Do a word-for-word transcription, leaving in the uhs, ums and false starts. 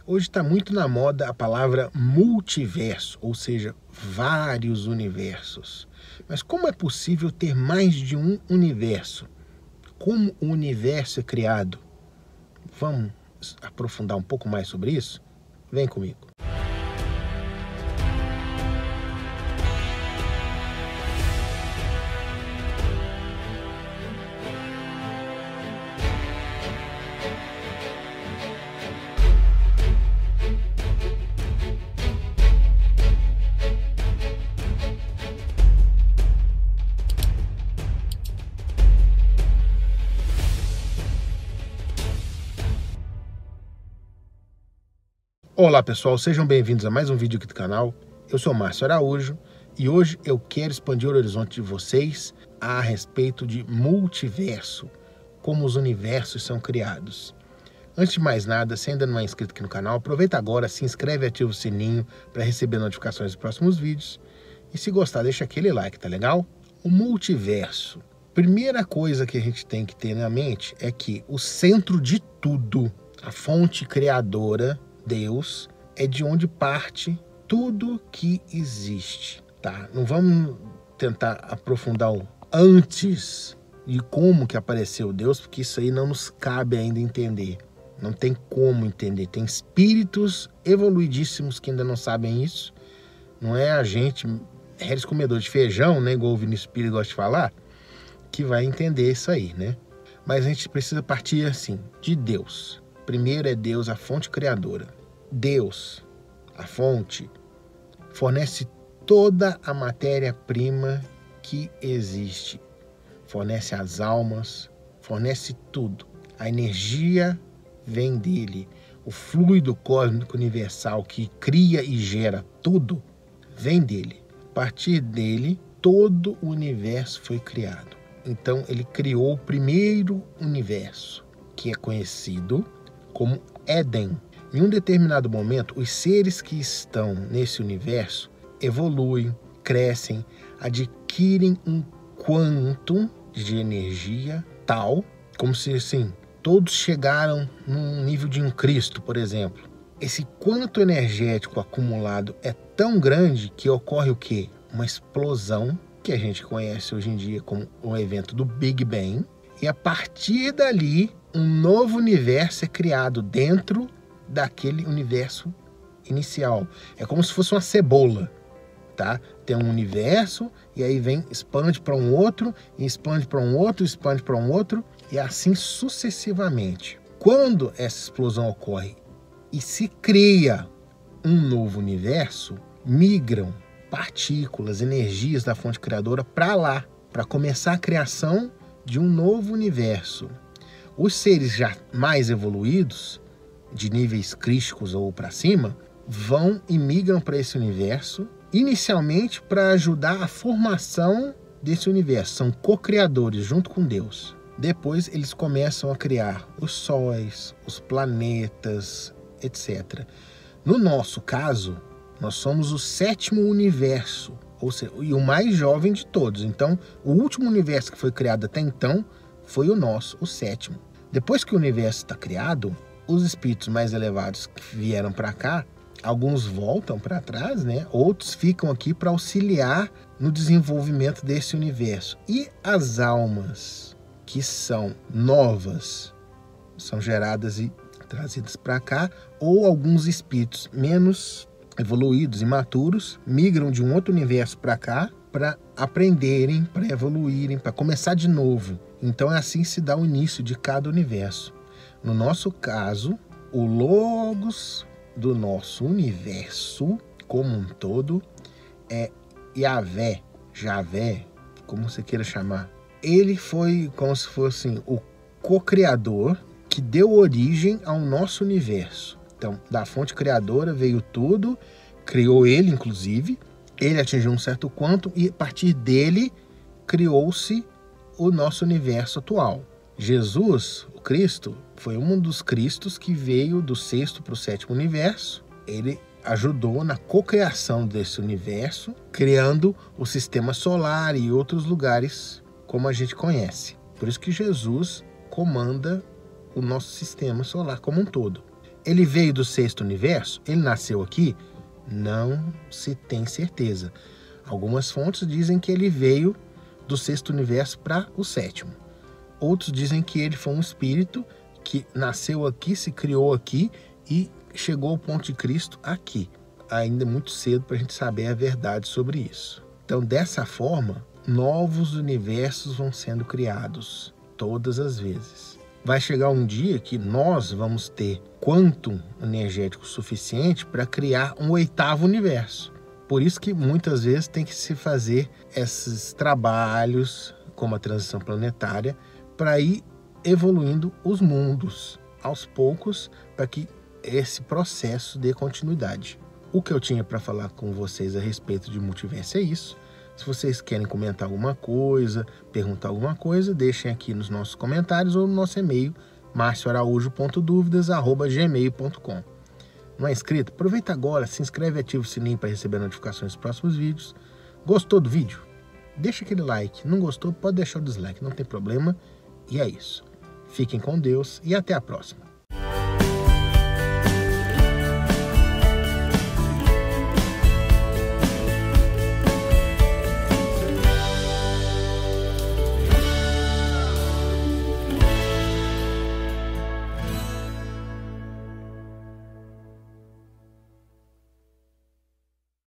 Hoje está muito na moda a palavra multiverso, ou seja, vários universos. Mas como é possível ter mais de um universo? Como o universo é criado? Vamos aprofundar um pouco mais sobre isso? Vem comigo. Olá pessoal, sejam bem-vindos a mais um vídeo aqui do canal. Eu sou Márcio Araújo e hoje eu quero expandir o horizonte de vocês a respeito de multiverso, como os universos são criados. Antes de mais nada, se ainda não é inscrito aqui no canal, aproveita agora, se inscreve e ativa o sininho para receber notificações dos próximos vídeos. E se gostar, deixa aquele like, tá legal? O multiverso. Primeira coisa que a gente tem que ter na mente é que o centro de tudo, a fonte criadora, Deus, é de onde parte tudo que existe, tá? Não vamos tentar aprofundar o antes de como que apareceu Deus, porque isso aí não nos cabe ainda entender. Não tem como entender. Tem espíritos evoluidíssimos que ainda não sabem isso. Não é a gente, réis comedor de feijão, né, igual o Vinícius Pires gosta de falar, que vai entender isso aí, né? Mas a gente precisa partir assim, de Deus. Primeiro é Deus, a fonte criadora. Deus, a fonte, fornece toda a matéria-prima que existe. Fornece as almas, fornece tudo. A energia vem dele. O fluido cósmico universal que cria e gera tudo, vem dele. A partir dele, todo o universo foi criado. Então, ele criou o primeiro universo, que é conhecido como Éden. Em um determinado momento, os seres que estão nesse universo evoluem, crescem, adquirem um quantum de energia tal, como se assim, todos chegaram num nível de um Cristo, por exemplo. Esse quanto energético acumulado é tão grande que ocorre o quê? Uma explosão, que a gente conhece hoje em dia como o evento do Big Bang, e a partir dali, um novo universo é criado dentro daquele universo inicial. É como se fosse uma cebola, tá? Tem um universo e aí vem, expande para um outro, e expande para um outro, expande para um outro, e assim sucessivamente. Quando essa explosão ocorre e se cria um novo universo, migram partículas, energias da fonte criadora para lá, para começar a criação de um novo universo. Os seres já mais evoluídos, de níveis crísticos ou para cima, vão e migram para esse universo, inicialmente para ajudar a formação desse universo. São co-criadores junto com Deus. Depois eles começam a criar os sóis, os planetas, etcétera. No nosso caso, nós somos o sétimo universo, ou seja, e o mais jovem de todos. Então, o último universo que foi criado até então foi o nosso, o sétimo. Depois que o universo está criado, os espíritos mais elevados que vieram para cá, alguns voltam para trás, né? Outros ficam aqui para auxiliar no desenvolvimento desse universo. E as almas que são novas, são geradas e trazidas para cá, ou alguns espíritos menos evoluídos, imaturos, migram de um outro universo para cá para aprenderem, para evoluírem, para começar de novo. Então é assim que se dá o início de cada universo. No nosso caso, o logos do nosso universo como um todo é Yahvé, Javé, como você queira chamar. Ele foi como se fosse o co-criador que deu origem ao nosso universo. Então, da fonte criadora veio tudo, criou ele inclusive, ele atingiu um certo quanto e a partir dele criou-se o nosso universo atual. Jesus, o Cristo, foi um dos Cristos que veio do sexto para o sétimo universo. Ele ajudou na cocriação desse universo, criando o sistema solar e outros lugares como a gente conhece. Por isso que Jesus comanda o nosso sistema solar como um todo. Ele veio do sexto universo? Ele nasceu aqui? Não se tem certeza. Algumas fontes dizem que ele veio do sexto universo para o sétimo. Outros dizem que ele foi um espírito que nasceu aqui, se criou aqui e chegou ao ponto de Cristo aqui. Ainda é muito cedo para a gente saber a verdade sobre isso. Então, dessa forma, novos universos vão sendo criados todas as vezes. Vai chegar um dia que nós vamos ter quantum energético suficiente para criar um oitavo universo. Por isso que muitas vezes tem que se fazer esses trabalhos, como a transição planetária, para ir evoluindo os mundos aos poucos, para que esse processo dê continuidade. O que eu tinha para falar com vocês a respeito de multiverso é isso. Se vocês querem comentar alguma coisa, perguntar alguma coisa, deixem aqui nos nossos comentários ou no nosso e-mail, marcio araújo ponto dúvidas arroba gmail ponto com. Não é inscrito? Aproveita agora, se inscreve e ativa o sininho para receber notificações dos próximos vídeos. Gostou do vídeo? Deixa aquele like. Não gostou? Pode deixar o dislike, não tem problema. E é isso. Fiquem com Deus e até a próxima.